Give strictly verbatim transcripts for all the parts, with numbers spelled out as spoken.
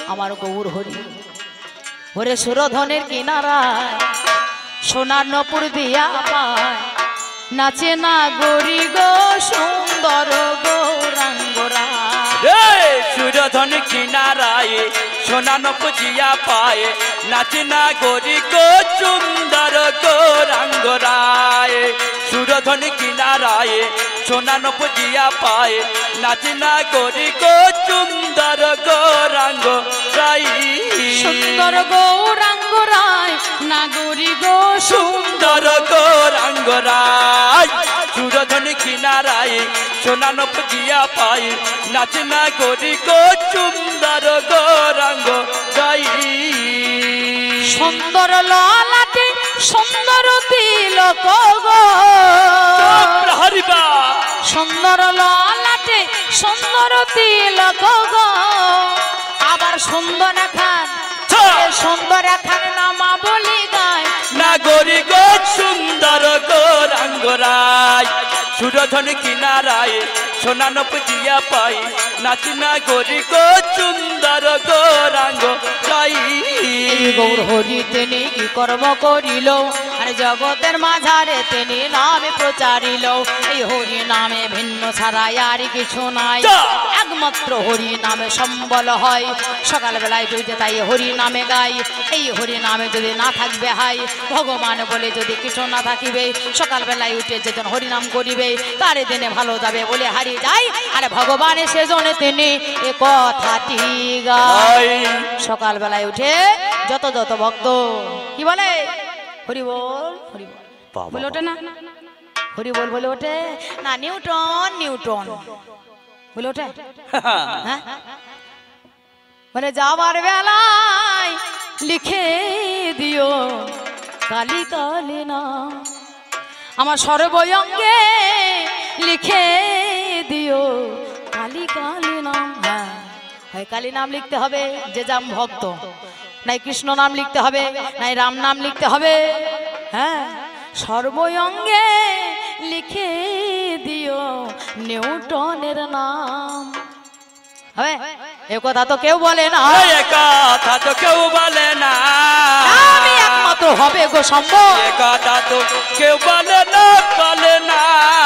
আমার গৌর হরি। ওরে সুরধনের কিনারায় সোনার নপুর দিয়া পায় নাচে না গরি গো সুন্দর গৌরাঙ্গরা। সুরধন কিনারায় সোনা নপুর দিয়া পায় নাচে না গরি গো সুন্দর গৌরাঙ্গরায়। সুরধন কিনারায় সোনা নপুর দিয়া পায় নাচে না গরি গো সুন্দর গৌরাঙ্গ রাই। সুন্দর গৌরাঙ্গ রায় নাগরি গো সুন্দর গৌরাঙ্গ রায়। সুরধন কিনারায় সোনা নপুর দিয়া পায় নাচে না গরি গো সুন্দর গৌরাঙ্গ রাই। সুন্দর ললাটে সুন্দর তিলক গো হরিবা। সুন্দর ললাটে সুন্দর তিলক গো আবার সুন্দর খান সুন্দর খান নামা বলি গায় নাগরি গো সুন্দর গৌরাঙ্গ রায়। সুরধন কিনারায় সোনা নপুর দিয়া পাই নাচি না গরি গো সুন্দর গৌরাঙ্গ রাই। গৌর হরি তিনি কি কর্ম করিল আর জগতের মাঝারে তিনি নামে প্রচারিল। এই হরি নামে ভিন্ন ছাড়া আর কিছু নাই, একমাত্র হরি নামে সম্বল হয়। সকালবেলায় যদি তাই হরি নামে গাই, এই হরি নামে যদি না থাকবে হাই ভগবান বলে যদি কিছু না থাকিবে। সকালবেলায় উঠে যেজন হরি নাম করিবে তার দিনে ভালো যাবে বলে হারিয়ে যায়। আরে ভগবান সেজনে তিনি এ কথাটি গায়। সকালবেলায় উঠে যত যত ভক্ত কি বলে হরি বল হরি বল বলে ওঠে না, হরি বল বলে ওঠে না, নিউটন নিউটন বলে ওঠে। হ্যাঁ বলে যাবার বেলায় লিখে দিও কালি কালি না আমার সর্বঙ্গে লিখে দিও কালি কালি নাম। হ্যাঁ হয় কালী নাম লিখতে হবে যে যাম ভক্ত, নাই কৃষ্ণ নাম লিখতে হবে, নাই রাম নাম লিখতে হবে। হ্যাঁ সর্বঙ্গে লিখে দিও নিউটনের নাম। হবে এ কথা তো কেউ বলে না, এ কথা তো কেউ বলে না, আমি একমাত্র হবে গো সম্ভব। এ কথা তো কেউ বলে না বলে না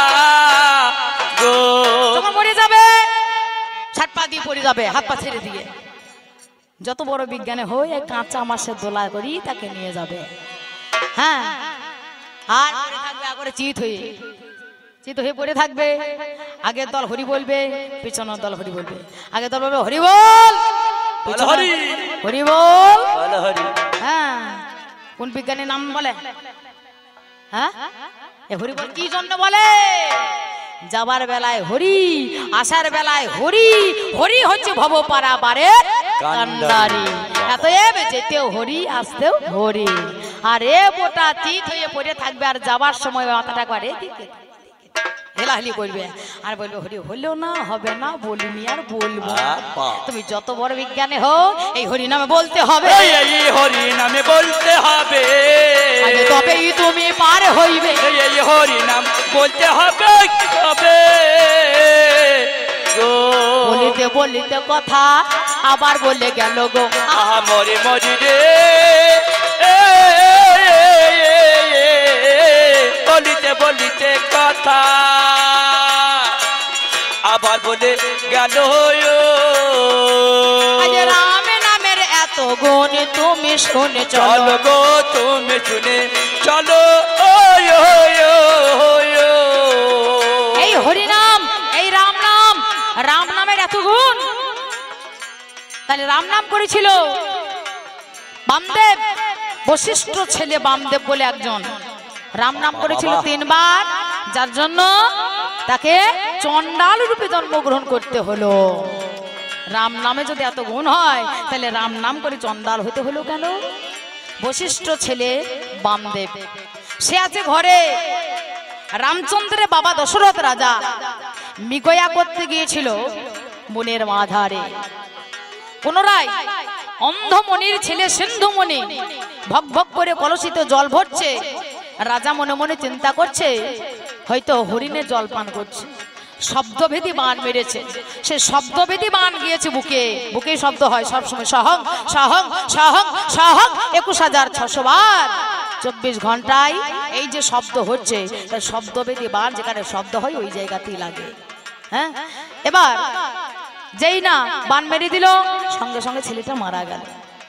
গো। যখন মরে যাবে ছাট পা দিয়ে পড়ে যাবে, হাত পা ছেড়ে দিয়ে যত বড় বিজ্ঞানে হয়ে কাঁচা মাছের দোলা করি তাকে নিয়ে যাবে। হ্যাঁ আর থাকবে আগরে চিত হয়ে চিত হয়ে পড়ে থাকবে। আগের দল হরি বলবে, পিছনের দল হরি বলবে। আগের দল বলবে হরি বল হরি হরি বল হরি। হ্যাঁ কোন বিজ্ঞানীর নাম বলে? হ্যাঁ এ হরি বল কি জন্য বলে? যাবার বেলায় হরি, আসার বেলায় হরি। হরি হচ্ছে ভব পারাবারে কান্ডারি। এত এবে যেতেও হরি, আসতেও হরি। আর এ বোটা চিত হয়ে পড়ে থাকবে আর যাবার সময় মাথাটা করে দিকে হেলাহেলি করবে আর বলবে হরি হলেও না হবে না বলিনি আর বলবো। তুমি যত বড় বিজ্ঞানে হও এই হরি নামে বলতে হবে, এই হরি নামে বলতে হবে, তবেই তুমি পার হইবে। এই হরি নাম বলতে হবে হবে। বলিতে বলিতে কথা আবার বলে গেল গো আহা মরে মরি রে। বলিতে বলিতে কথা আবার বলে গেল রাম নামের এত গুণ তুমি শুনে চলো গো তুমি শুনে চলো। এই হরি নাম, এই রাম নাম, রাম নামের এত গুণ। তাহলে রাম নাম করেছিল বামদেব, বশিষ্ঠ ছেলে বামদেব বলে একজন রাম নাম করেছিল তিনবার, যার জন্য তাকে চণ্ডাল রূপে জন্মগ্রহণ করতে হলো। রাম নামে যদি এত গুণ হয় তাহলে রাম নাম করে চণ্ডাল হতে হলো কেন? বশিষ্ঠ ছেলে বামদেব সে আছে ঘরে। রামচন্দ্রের বাবা দশরথ রাজা মৃগয়া করতে গিয়েছিল বনের মাঝারে। পুনরায় অন্ধমণির ছেলে সিন্ধুমণি ভক ভক করে কলসিতে জল ভরছে। রাজা মনে মনে চিন্তা করছে হয়তো হরিণে জল পান করছে। শব্দভেদী বাণ মেরেছে। সে শব্দভেদী বাণ গিয়েছে বুকে, বুকে শব্দ হয় সবসময় সহং সহং সহং সহং একুশ হাজার ছশো বার চব্বিশ ঘন্টায় এই যে শব্দ হচ্ছে, শব্দভেদী বাণ যেখানে শব্দ হয় ওই জায়গাতেই লাগে। হ্যাঁ, এবার যেই না বাণ মেরে দিল, সঙ্গে সঙ্গে ছেলেটা মারা গেল।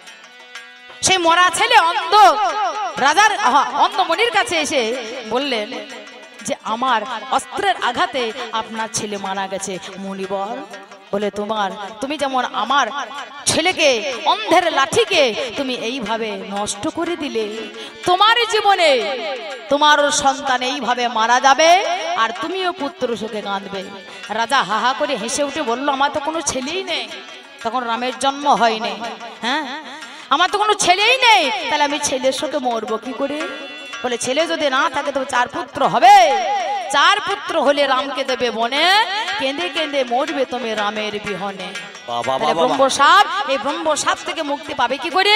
সেই মরা ছেলে অন্ধ রাজার অন্ধ মনির কাছে এসে বললেন যে আমার অস্ত্রের আঘাতে আপনার ছেলে মারা গেছে। মুনিবর বলে তোমার তুমি যেমন আমার ছেলেকে অন্ধের লাঠিকে তুমি এইভাবে নষ্ট করে দিলে, তোমার জীবনে তোমার সন্তান এইভাবে মারা যাবে আর তুমিও পুত্র শোকে কাঁদবে। রাজা হাহা করে হেসে উঠে বলল আমার তো কোনো ছেলেই নেই, তখন রামের জন্ম হয়নি। হ্যাঁ, আমার তো কোনো ছেলেই নেই, তাহলে আমি ছেলের শোকে মরবো কি করে? বলে ছেলে যদি না থাকে তবে চার পুত্র হবে, চার পুত্র হলে রামকে দেবে বনে, কেঁদে কেঁদে মরবে তুমি রামের বিহনে। ব্রহ্মসাপ, এই ব্রহ্মসাপ থেকে মুক্তি পাবে কি করে?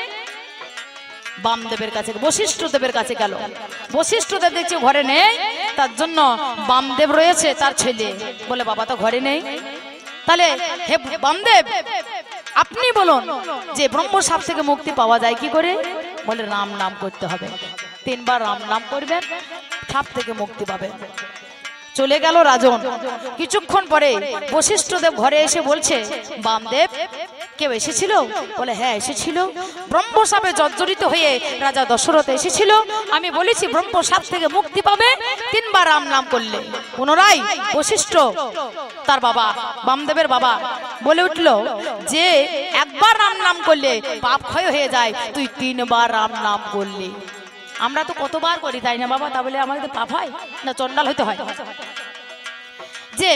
বামদেবের কাছে, বশিষ্ঠ দেবের কাছে গেল। বশিষ্ঠ দেব দেখছি ঘরে নেই, তার জন্য বামদেব রয়েছে তার ছেলে। বলে বাবা তো ঘরে নেই, তাহলে হে বামদেব আপনি বলুন যে ব্রহ্মসাপ থেকে মুক্তি পাওয়া যায় কি করে? বলে রাম নাম করতে হবে, তিনবার রাম নাম করবেন, সাপ থেকে মুক্তি পাবেন। চলে গেল রাজন। কিছুক্ষণ পরে বশিষ্ঠ দেব ঘরে এসে বলছে বামদেব কেউ এসেছিল? বলে হ্যাঁ এসেছিল, ব্রহ্মসাপে জর্জরিত হয়ে রাজা দশরথ এসেছিল। আমি বলেছি ব্রহ্মসাপ থেকে মুক্তি পাবে তিনবার রাম নাম করলে। পুনরায় বশিষ্ঠ তার বাবা বামদেবের বাবা বলে উঠল যে একবার রাম নাম করলে পাপ ক্ষয় হয়ে যায়, তুই তিনবার রাম নাম করলি। আমরা তো কতবার করি তাই না বাবা, তা বলে আমাদের পাপ হয় না চন্ডাল হতে হয়? যে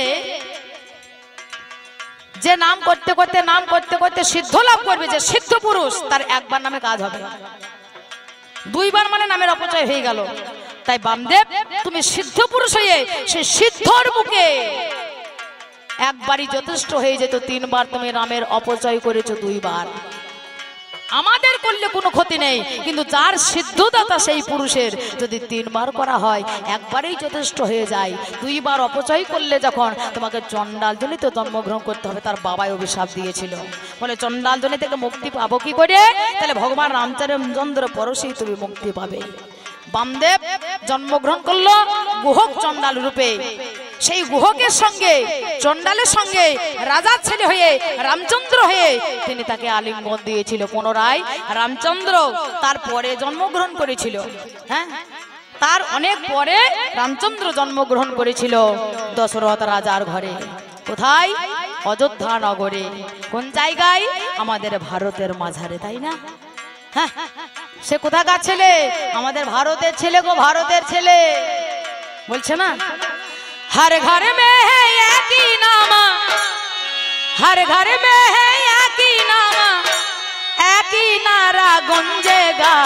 যে নাম করতে করতে নাম করতে করতে সিদ্ধ লাভ করবে, যে সিদ্ধ পুরুষ, তার একবার নামে কাজ হবে, দুইবার মানে নামের অপচয় হয়ে গেল। তাই বামদেব তুমি সিদ্ধ পুরুষ হয়ে সে সিদ্ধর মুখে একবারই যথেষ্ট হয়ে যেত, তিনবার তুমি নামের অপচয় করেছো দুইবার। আমাদের করলে কোনো ক্ষতি নেই, কিন্তু যার সিদ্ধদাতা সেই পুরুষের যদি তিনবার করা হয় একবারেই যথেষ্ট হয়ে যায়। দুইবার অপচয় করলে যখন তোমাকে চন্ডাল জনিত জন্মগ্রহণ করতে হবে, তার বাবাই অভিশাপ দিয়েছিল। বলে চন্ডাল জনি থেকে মুক্তি পাবো কি করে? তাহলে ভগবান রামচন্দ্র পরশেই তুমি মুক্তি পাবে। বামদেব জন্মগ্রহণ করলো গুহক চন্ডাল রূপে। সেই গুহকের সঙ্গে চন্ডালের সঙ্গে রাজার ছেলে হয়ে রামচন্দ্র হয়ে তিনি তাকে আলিঙ্গন দিয়েছিল। পুনরায় রামচন্দ্র তার পরে জন্মগ্রহণ করেছিল। হ্যাঁ, তার অনেক পরে রামচন্দ্র জন্মগ্রহণ করেছিল দশরথ রাজার ঘরে। কোথায়? অযোধ্যা নগরে। কোন জায়গায়? আমাদের ভারতের মাঝারে, তাই না? হ্যাঁ, সে কোথাকার ছেলে? আমাদের ভারতের ছেলে গো, ভারতের ছেলে। বলছে না हर घर में है एक ही नाम, हर घर में है एक ही नाम, एक ही नारा गूंजेगा,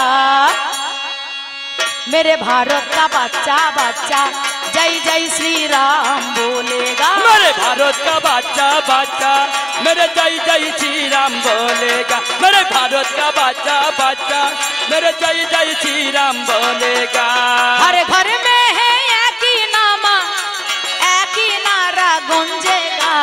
मेरे भारत का बच्चा बच्चा जय जय श्री राम बोलेगा। मेरे भारत का बच्चा बच्चा मेरे जय जय श्री राम बोलेगा, मेरे भारत का बच्चा बच्चा मेरे जय जय श्री राम बोलेगा। हर घर में है एक ही नाम, गूंजेगा,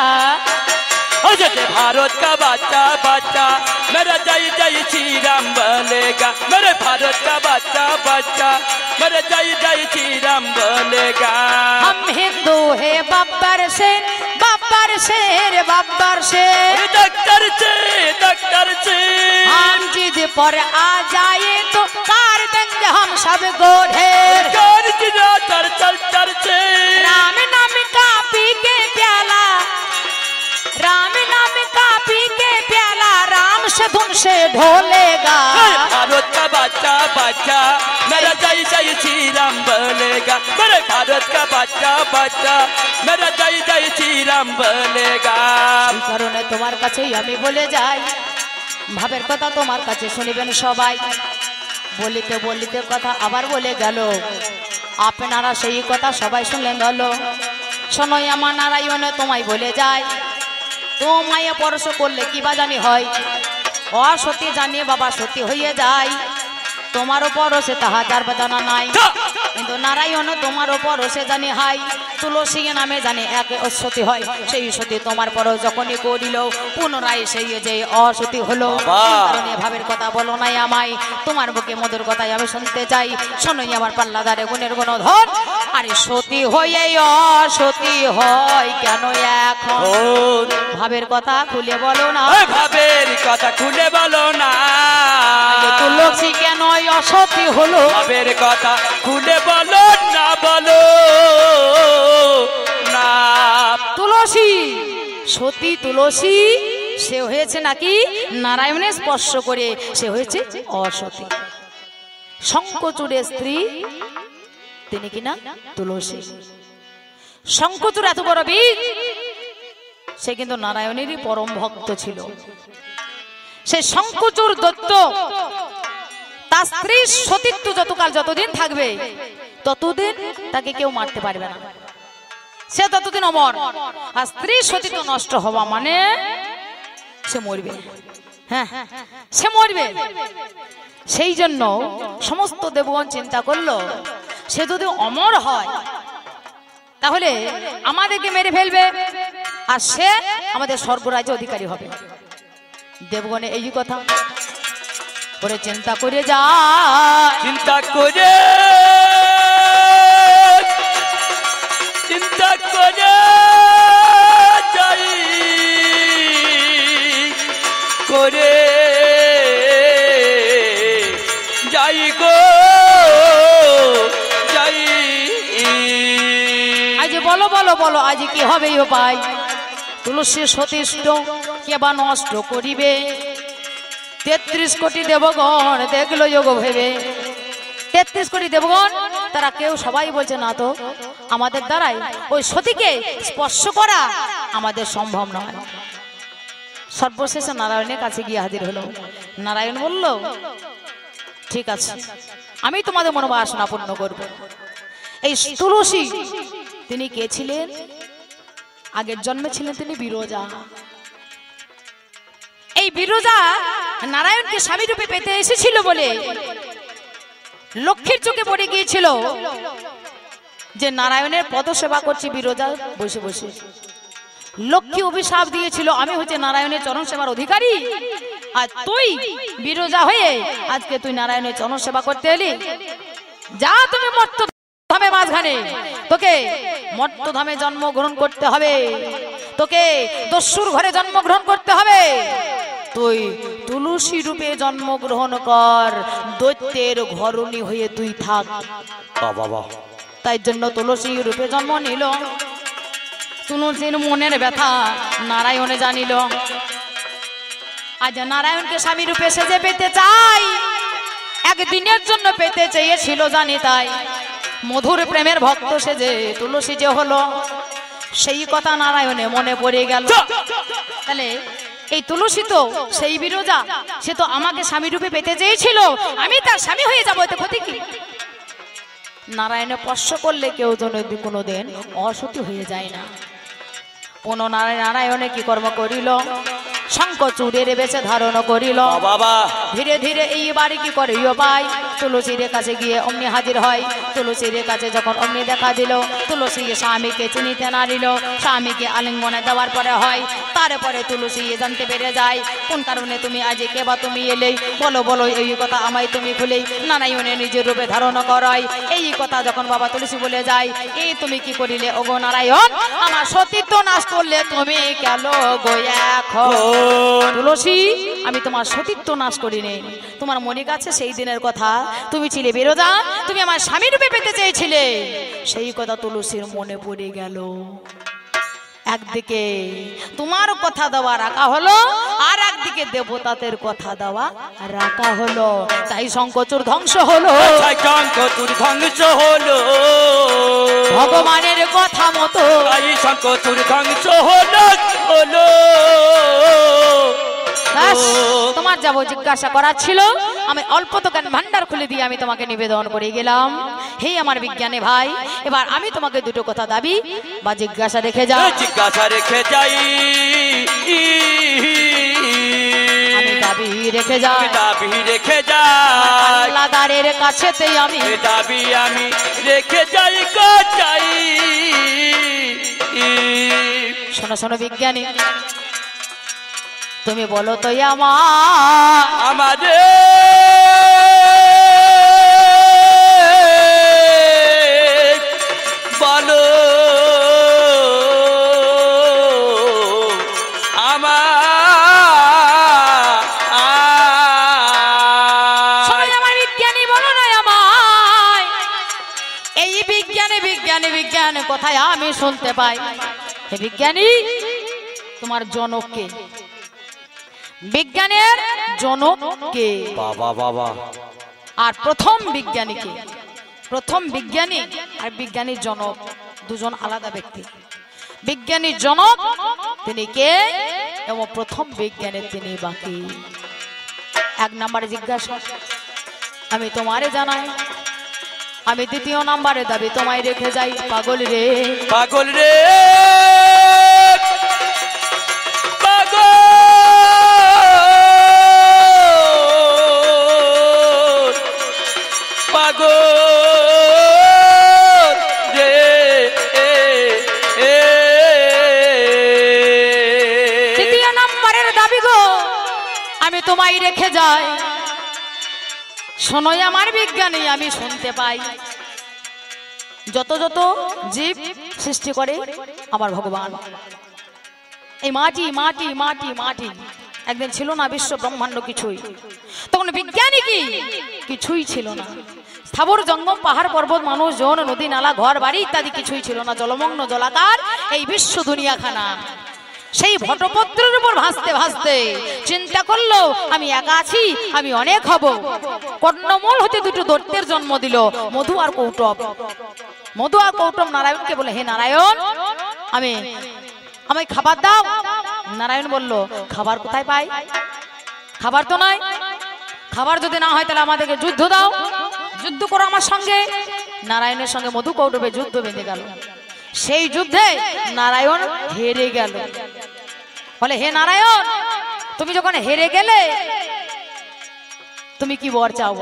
भारत का बच्चा बच्चा मेरा जय जय श्री राम बोलेगा, मेरे भारत का बच्चा बच्चा मेरे जय जय श्री राम बोलेगा। हम हिंदू है बब्बर से, बब्बर से रे बब्बर से, डॉक्टर से डॉक्टर से, हम जिद पर आ जाए तो कार देंगे हम सब गोढ़ेर, कार जिला चल चल चल से, राम नाम का पी के प्याला, राम नाम का पी के प्याला, राम से धुन से ढोलेगा। भारत का बच्चा बच्चा मेरा जय जय श्री राम बोलेगा, मेरे भारत का बच्चा बच्चा मेरा जय जय श्री राम बोलेगा। কারণে তোমার কাছেই আমি বলে যাই, ভাবের কথা তোমার কাছে শুনিবেন সবাই। বলিতে বলিতে কথা আবার বলে গেল, আপনারা সেই কথা সবাই শুনলেন গেল। শোনোই আমার নারায়ণ তোমায় বলে যায়, তোমায় পরশ করলে কি বা জানি হয়, অসতী জানিয়ে বাবা সতী হয়ে যায়। তোমার পরশে তাহা যার জানা নাই, কিন্তু নারায়ণ তোমার পরশে জানি হাই। তুলসী নামে জানি এক অসতী হয়, সেই সতী তোমার পর যখনই করিল পুনরায় সেই যে অসতী হলো। কারণে ভাবের কথা বলো নাই আমায়, তোমার বুকে মধুর কথাই আমি শুনতে চাই। শোনোই আমার পাল্লাদারে গুণের গুণধর, আরে সতী হয়ে অসতী হয় কেন এখন? ভাবের কথা খুলে বলো না, ভাবের কথা খুলে বলো না। তুলসী কেন অসতী হলো? ভাবের কথা খুলে বলো না, বলো না। তুলসী সতী তুলসী সে হয়েছে নাকি নারায়ণের স্পর্শ করে সে হয়েছে অসতী। শঙ্খচূড়ের স্ত্রী তিনি কিনা তুলসী। শঙ্খচূড় এত বড় বীর, সে কিন্তু নারায়ণেরই পরম ভক্ত ছিল। সে শঙ্খচূড় দত্ত তার স্ত্রীর সতীত্ব যতকাল যতদিন থাকবে ততদিন তাকে কেউ মারতে পারবে না, সে ততদিন অমর। আর স্ত্রীর সতীত্ব নষ্ট হওয়া মানে সে মরবে, হ্যাঁ সে মরবে। সেই জন্য সমস্ত দেবগণ চিন্তা করলো সে যদি অমর হয় তাহলে আমাদেরকে মেরে ফেলবে আর সে আমাদের স্বর্গরাজ্যে অধিকারী হবে। দেবগণে এই কথা করে চিন্তা করে যা চিন্তা করে চিন্তা করে যাই করে যাই গো যাই। আজ বলো বলো বলো আজ কি হবে ভাই? তুলসী সতীষ্ঠ কে বা নষ্ট করিবে? তেত্রিশ কোটি দেবগণ দেখলো যোগ ভেবে। তেত্রিশ কোটি দেবগণ তারা কেউ সবাই বলছে না তো আমাদের দ্বারাই ওই সতীকে স্পর্শ করা আমাদের সম্ভব নয়। সর্বশেষে নারায়ণের কাছে গিয়ে হাজির হলো। নারায়ণ বলল ঠিক আছে, আমি তোমাদের মনোবাসনা পূর্ণ করব। এই তুলসী তিনি কে ছিলেন? আগের জন্মে ছিলেন তিনি বিরজা। এই বিরজা নারায়ণকে স্বামী রূপে পেতে এসেছিল বলে লক্ষ্মীর চোখে পড়ে গিয়েছিল যে নারায়ণের পদ সেবা করছে বিরজা বসে বসে। লক্ষ্মী অভিশাপ দিয়েছিল আমি হচ্ছে নারায়ণের চরণ সেবার অধিকারী, আর তুই বিরজা হয়ে আজকে তুই নারায়ণের চরণ সেবা করতে এলি। যা তুমি মর্ত ধামে মাঝখানে, তোকে মর্ত ধামে জন্মগ্রহণ করতে হবে, তোকে দস্যুর ঘরে জন্মগ্রহণ করতে হবে। তুই তুলসী রূপে জন্মগ্রহণ কর, দৈত্যের ঘরণী হয়ে তুই থাক। বাবা তাই জন্য তুলসী রূপে জন্ম নিল। তুলসীর মনের ব্যথা নারায়ণে জানিল। আজ নারায়ণকে স্বামী রূপে সেজে পেতে চাই, একদিনের জন্য পেতে চেয়েছিল জানি তাই। মধুর প্রেমের ভক্ত সেজে তুলসী যে হলো, সেই কথা নারায়ণে মনে পড়ে গেল। তাহলে এই তুলসী তো সেই বিরজা, সে তো আমাকে স্বামী রূপে পেতে চেয়েছিল, আমি তার স্বামী হয়ে যাবো, এতে ক্ষতি কি? নারায়ণে স্পর্শ করলে কেউ যেন কোনোদিন অসতী হয়ে যায় না। পুনরায় নারায়ণে কি কর্ম করিল? শঙ্খচূড়ের বেশে ধারণ করিল। বাবা ধীরে ধীরে এই বাড়ি কি করে পাই তুলসীর কাছে গিয়ে অমনি হাজির হয়। তুলসীর কাছে যখন অমনি দেখা দিল, তুলসী স্বামীকে চিনিতে নারিল। স্বামীকে আলিঙ্গনে দেওয়ার পরে হয়, তারপরে তুলসী জানতে পেরে যায় কোন কারণে তুমি আজ কে বা তুমি এলেই, বলো বলো এই কথা আমায় তুমি খুলেই নারায়ণে নিজের রূপে ধারণ করাই। এই কথা যখন বাবা তুলসী বলে যায়, এই তুমি কি করিলে ওগো নারায়ণ? আমার সতীত্ব নাশ করলে তুমি কেন গো এখন? তুলসী আমি তোমার সতীত্ব নাশ করিনি। তোমার মনে কাছে সেই দিনের কথা, তুমি ছিলে বিরজা, তুমি আমার স্বামী রূপে পেতে চেয়েছিলে, সেই কথা তুলসীর মনে পড়ে গেল। একদিকে তোমার কথা দেওয়া রাখা হলো, আর একদিকে দেবতাদের কথা দেওয়া রাখা হলো। তাই শঙ্খচূড় ধ্বংস হলো, শঙ্খচূড় ধ্বংস হলো। ভগবানের কথা মতো তাই শঙ্খচূড় ধ্বংস হলো হলো। তোমার যাব জিজ্ঞাসা করার ছিল, আমি অল্প তো জ্ঞান ভান্ডার খুলে দিয়ে আমি তোমাকে নিবেদন করে গেলাম। হে আমার বিজ্ঞানী ভাই, এবার আমি তোমাকে দুটো কথা দাবি বা জিজ্ঞাসা রেখে যাই। জিজ্ঞাসা রেখে যাই আমি দাবি রেখে যাই, দাবি রেখে যাই আল্লাহর কাছেতেই আমি দাবি আমি রেখে যাই গো চাই। শোনো শোনো বিজ্ঞানী, তুমি বলো তো আমার আমাদের বলো কোথায় আমি শুনতে পাই। হে বিজ্ঞানী, তোমার জনক কে? বিজ্ঞানের জনক কে? বাবা বাবা। আর প্রথম বিজ্ঞানী কে? প্রথম বিজ্ঞানী আর বিজ্ঞানীর জনক দুজন আলাদা ব্যক্তি। বিজ্ঞানীর জনক তিনি কে এবং প্রথম বিজ্ঞানের তিনি বাকি। এক নম্বরে জিজ্ঞাসা আমি তোমারে জানাই, আমি দ্বিতীয় নাম্বারে দাবি তোমায় রেখে যাই। পাগল রে পাগল রে পাগল পাগল রে দ্বিতীয় নাম্বারের দাবি গো আমি তোমায় রেখে যাই। শোনোই আমার বিজ্ঞানী, আমি শুনতে পাই যত যত জীব সৃষ্টি করে আমার ভগবান, এই মাটি মাটি মাটি মাটি একদিন ছিল না বিশ্ব ব্রহ্মাণ্ড কিছুই, তখন বিজ্ঞানী কি কিছুই ছিল না। স্থাবর জঙ্গম পাহাড় পর্বত মানুষ জন নদী নালা ঘর বাড়ি ইত্যাদি কিছুই ছিল না। জলমগ্ন জলাকার এই বিশ্ব দুনিয়াখানা সেই ভটপত্রের উপর ভাসতে ভাসতে চিন্তা করলো আমি একা আছি, আমি অনেক হব। কর্ণমূল হতে দুটো দৈত্যের জন্ম দিল, মধু আর কৌটব। মধু আর কৌটব নারায়ণকে বলে হে নারায়ণ আমি আমায় খাবার দাও। নারায়ণ বলল খাবার কোথায় পাই? খাবার তো নাই। খাবার যদি না হয় তাহলে আমাদেরকে যুদ্ধ দাও, যুদ্ধ করো আমার সঙ্গে। নারায়ণের সঙ্গে মধু কৌটবে যুদ্ধ বেঁধে গেল। সেই যুদ্ধে নারায়ণ হেরে গেল। বলে হে নারায়ণ তুমি যখন হেরে গেলে তুমি কি বর চাও?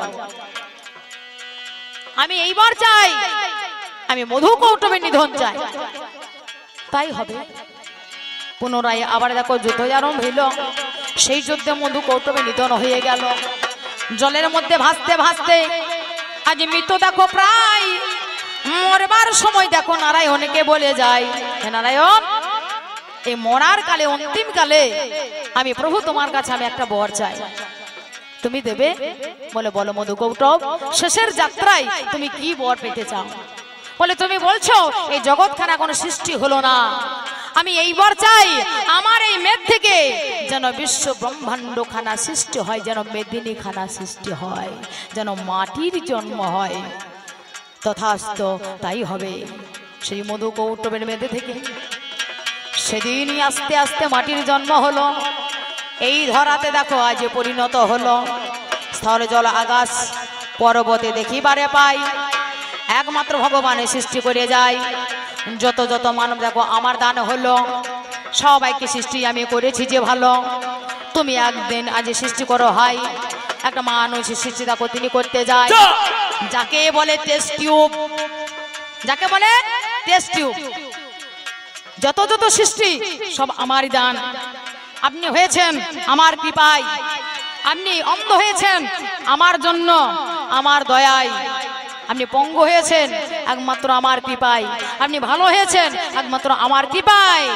আমি এইবার চাই আমি মধু কৌটবের নিধন চাই। তাই হবে। পুনরায় আবার দেখো যুদ্ধ আরম্ভ হইল। সেই যুদ্ধে মধু কৌটবের নিধন হয়ে গেল। জলের মধ্যে ভাসতে ভাসতে আজ মৃত দেখো প্রায় মরবার সময় দেখো নারায়ণকে বলে যায় হে নারায়ণ এই মরার কালে অন্তিম কালে আমি প্রভু তোমার কাছে আমি একটা বর চাই, তুমি দেবে? বলে বলো মধু কৌটব শেষের যাত্রায় তুমি কি বর পেতে চাও? বলে তুমি বলছো এই জগৎখানা কোনো সৃষ্টি হলো না, আমি এই বর চাই আমার এই মেদ থেকে যেন বিশ্ব ব্রহ্মাণ্ড খানা সৃষ্টি হয়, যেন মেদিনী খানা সৃষ্টি হয়, যেন মাটির জন্ম হয়। তথাস্ত তাই হবে। সেই মধু কৌটবের মেদে থেকে সেদিনই আস্তে আস্তে মাটির জন্ম হলো। এই ধরাতে দেখো আজ পরিণত হলো। স্থল জল আকাশ পর্বতে দেখিবারে পাই একমাত্র ভগবানের সৃষ্টি করে যায়। যত যত মানব দেখো আমার দান হলো, সবাইকে সৃষ্টি আমি করেছি যে ভালো। তুমি একদিন আজ সৃষ্টি করো হয় একটা মানুষ সৃষ্টি দেখো তিনি করতে যায় যাকে বলে টেস্ট টিউব, যাকে বলে টেস্ট টিউব। যত যত সৃষ্টি সব আমারই দান। আপনি হয়েছেন আমার কৃপায়, আপনি অন্ধ হয়েছেন আমার জন্য, আমার দয়ায়। আপনি পঙ্গু হয়েছেন একমাত্র আমার কৃপায়, আপনি ভালো হয়েছেন একমাত্র আমার কৃপায়।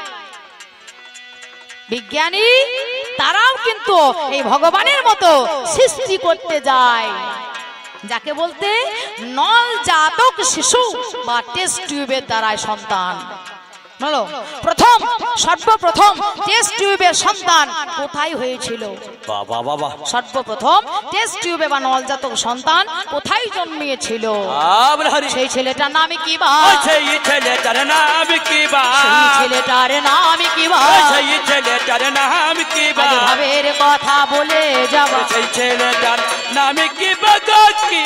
বিজ্ঞানী তারাও কিন্তু এই ভগবানের মতো সৃষ্টি করতে যায়, যাকে বলতে নল জাতক শিশু বা টেস্ট টিউবের দ্বারায় সন্তান। প্রথম সর্বপ্রথম টেস্ট টিউবের সন্তান কোথায় হয়েছিল? বাবা বাবা। সর্বপ্রথম টেস্ট টিউবে বা নলজাতক সন্তান কোথায় জন্মিয়েছিল? সেই ছেলেটার নাম কি? বা সেই ছেলেটার নাম কি? বা সেই ছেলেটার নাম কি? বা সেই ছেলেটার নাম কি? বা ভাবের কথা বলে যাব। সেই ছেলেটার নাম কি? বা কি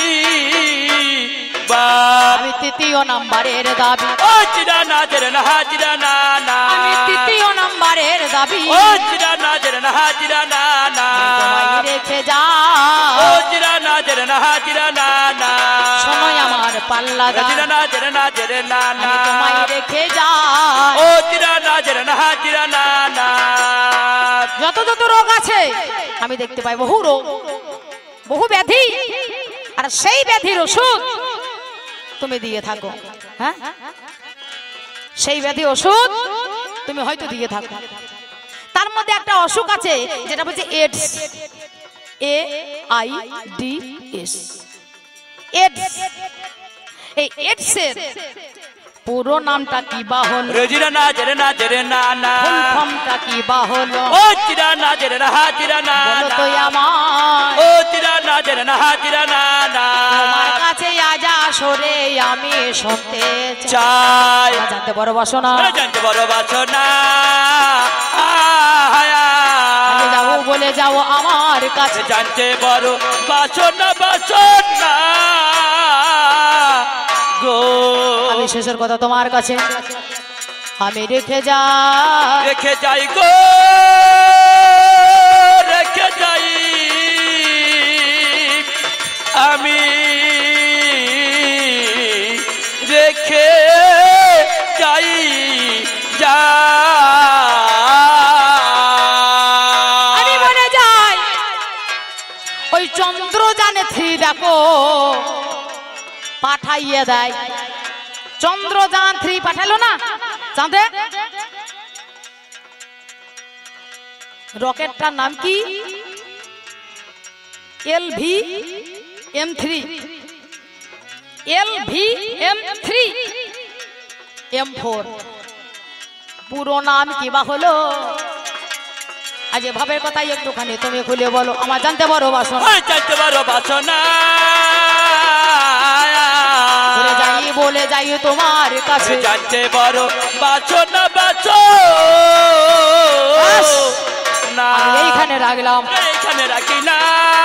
আমি তৃতীয় নাম্বারের দাবি হাজিরা নাজের না হাজিরা না না আমি তৃতীয় নাম্বারের দাবি হাজিরা নাজের না হাজিরা না না তোমায় রেখে যাও হাজিরা নাজের না হাজিরা না না সময় আমার পাল্লা দাও জিরা না জিরা না জিরা না না আমি তোমায় রেখে যাই ও জিরা না জিরা না জিরা না না যত যত রোগ আছে আমি দেখতে পাই বহু রোগ বহু ব্যাধি আর সেই ব্যাধির ওষুধ তুমি দিয়ে থাকো হ্যাঁ সেই ব্যাধি ওষুধ তুমি হয়তো দিয়ে থাকো তার মধ্যে একটা অসুখ আছে যেটা বলছে AIDS A I D S AIDS এই এডস এর পুরো নামটা কি বা হলো জিরা না জিরা না জিরা না না ফুল ফর্মটা কি বা হলো ও জিরা না জিরা না জিরা না বলো তো আমার ও জিরা না জিরা না জিরা না না তোমার কাছে আজা সরে আমি শুনতে চাই জানতে বড় বাসনা জানতে বড় বাসনা আমি যাবো বলে যাও আমার কাছে জানতে বড় বাসনা বাসনা গো আমি শেষের কথা তোমার কাছে আমি রেখে যাই রেখে যাই গো রেখে যাই আমি রেখে যাই যা আমি বলে যাই ওই চন্দ্রযানে থ্রি দেখো পাঠাইয়ে দেয় চন্দ্রযান থ্রি পাঠালো না চাঁদে রকেটটার নাম কি L V M three L V M three M four পুরো নাম কি বা হলো আজ ভাবের কথাই একটুখানি তুমি খুলে বলো আমার জানতে পারো বাসনা জানতে পারো বাসনা যাই বলে যাই তোমার কাছে জানতে পারো বাসনা বাসো না এইখানে রাখলাম এইখানে রাখি না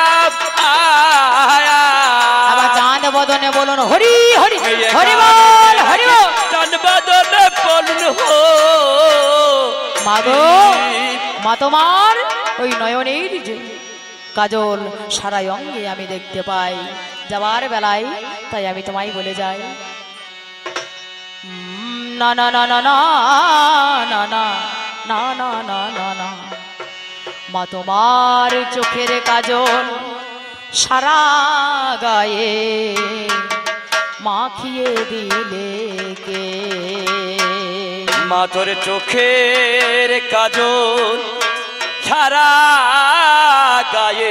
আবার চাঁদ বদনে বলুন হরি হরি হরি বল হরি বল চাঁদ বদনে বলুন হো মা গো মা তোমার ওই নয়নের যে কাজল সারা অঙ্গে আমি দেখতে পাই যাবার বেলায় তাই আমি তোমায় বলে যাই না না না না না না না না না না না না মা তোমার চোখের কাজল সারা গায়ে মাখিয়ে দিলে কে মা তোর চোখের কাজল সারা গায়ে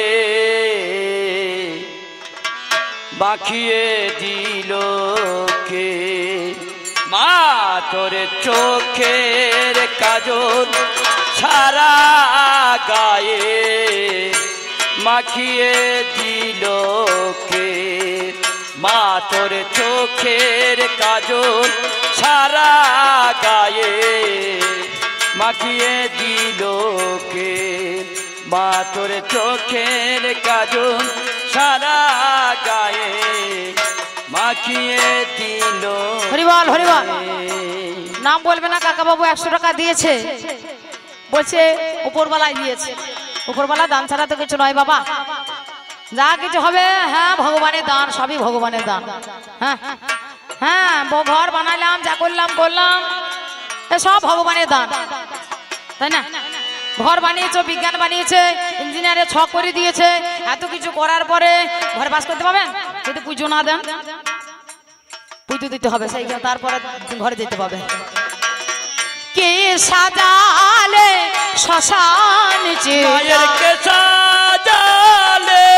মাখিয়ে দিল কে মা তোর চোখের কাজল সারা গায়ে মাখিয়ে দিল কে মা তোর চোখের কাজল সারা গায়ে মাখিয়ে দিল কে মা তোর চোখের কাজল সারা গায়ে মাখিয়ে দিল হরিবল হরিবল নাম বলবে না কাকা বাবু একশো টাকা দিয়েছে বলছে উপরবেলায় দিয়েছে উপরবেলা দান ছাড়া তো কিছু নয় বাবা যা কিছু হবে হ্যাঁ ভগবানের দান সবই ভগবানের দান হ্যাঁ হ্যাঁ ঘর বানাইলাম যা করলাম করলাম সব ভগবানের দান তাই না ঘর বানিয়েছে বিজ্ঞান বানিয়েছে ইঞ্জিনিয়ারে ছক করে দিয়েছে এত কিছু করার পরে ঘরে বাস করতে পাবেন যদি পুজো না দেন পুজো দিতে হবে সেই তারপরে ঘরে যেতে পাবে কে সাজালে শ্মশান মায়ের কে সাজালে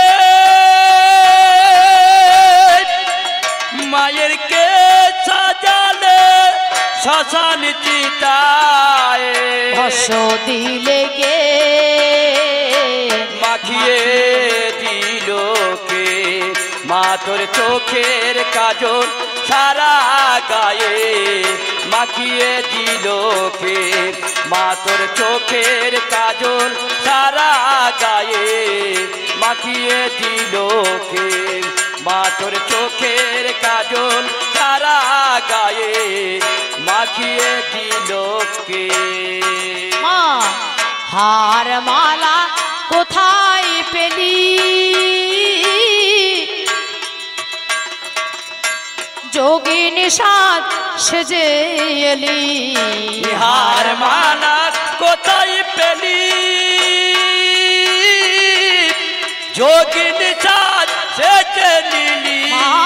মায়ের কে সাজালে শ্মশান চিতায় ভস্য দিলে কে মাখিয়ে দিল কে মা তোর চোখের কাজল সারা গায়ে মাখিয়ে দিল কে মা তোর চোখের কাজল সারা গায়ে মাখিয়ে দিল কে মা তোর চোখের কাজল সারা গায়ে মাখিয়ে দিল কে মা হার মালা কোথায় পেলি সাজ সেজে এলি হার মালা কোথায় পেলি যোগিনী সাজ সেজে নিলি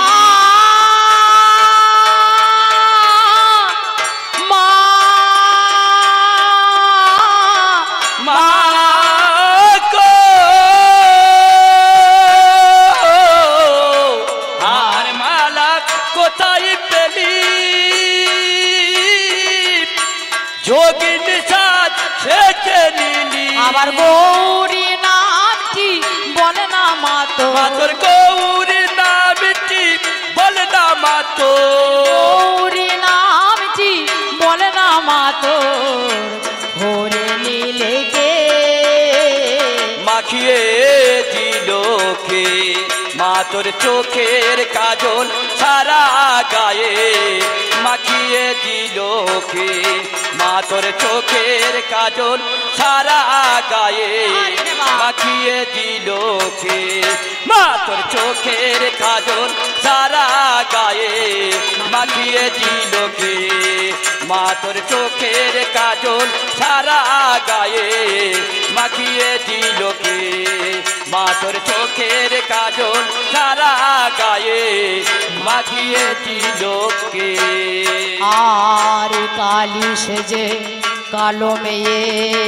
আবার গৌরী নামটি বলে না মাতো মাতর গৌরী নামটি বলে না মাতো গৌরী নামটি বলে না মাতো ভরে নীলে কে মাখিয়ে দিল কে মাতর চোখের কাজল সারা গায়ে মাখিয়ে দিল কে মাতর চোখের কাজল সারা গায়ে মাখিয়ে দিল কে মাতর চোখের কাজল সারা গায়ে মাখিয়ে দিল কে মাতর চোখের কাজল সারা গায়ে মাখিয়ে দিল কে মাতর চোখের কাজল সারা গায়ে মাখিয়ে দিল কে আর কালি সেজে কালো মেয়ে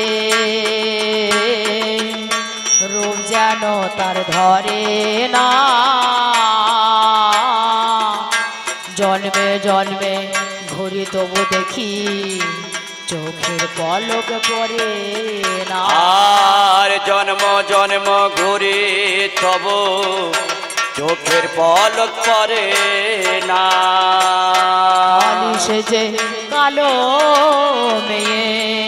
রূপ যেন তার ধরে না জন্মে জন্মে ঘুরি তবু দেখি চোখের পলক পড়ে না আর জন্ম জন্ম ঘুরে তব চোখের পলক পড়ে না কালি সেজে কালো মেয়ে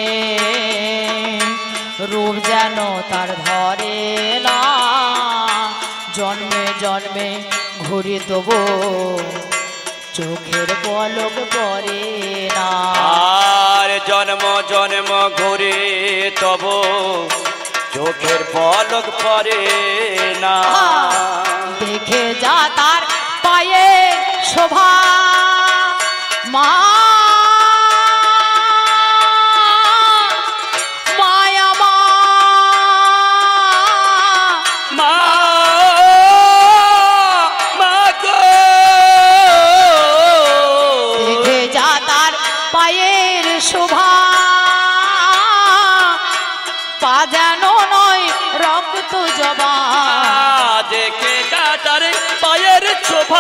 রূপ যেন তার ধরে না জন্মে জন্মে ঘুরি তবু চোখের পলক পড়ে না আর জন্ম জন্ম ঘুরে তব চোখের পলক পড়ে না দেখে যা তার পায়ে শোভা মা মায়া মা মা মা গো দেখে যা তার পায়ের শোভা পা যেন নয় রক্ত জবা দেখে যা তার পায়ের শোভা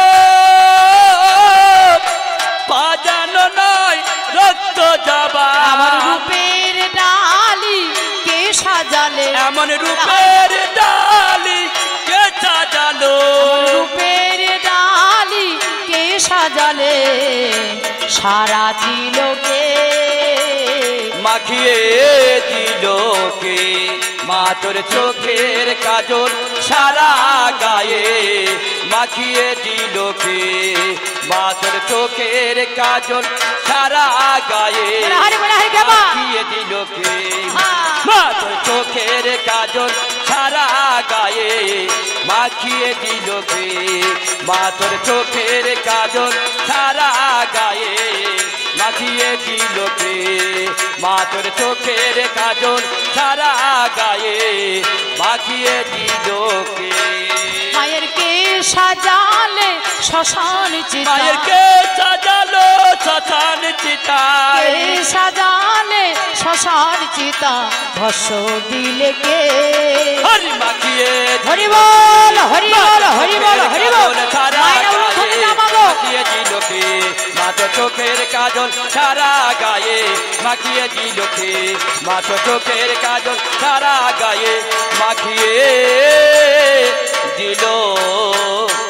পা যেন নয় রক্ত জবা আমার রূপের ডালি কে সাজালে এমন রূপের ডালি কে সাজালো রূপের ডালি কে সাজালে সারা দিলকে মাখিয়ে দিল কে মাতর চোখের কাজল সারা গায়ে মাখিয়ে দিল কে মাতর চোখের কাজল সারা গায়ে মাখিয়ে দিল কে মাতর চোখের কাজল সারা গায়ে মাখিয়ে দিল কে মাতর চোখের কাজল সারা গায়ে মাখিয়ে দিল কে মাতর চোখের কাজল সারা গায়ে মাখিয়ে দিল কে মায়ের কে সাজালে শ্মশান চিতা মায়ের কে সাজালো শ্মশান চিতা কে সাজালে শ্মশান চিতা ভস্য দিলে কে হরি মাখিয়ে হরি বল হরি বল হরি বল হরি বল মাখিয়ে দিল কে মাতর চোখের কাজল সারা গায়ে মাখিয়ে দিল কে মাতর চোখের কাজল সারা গায়ে মাখিয়ে দিল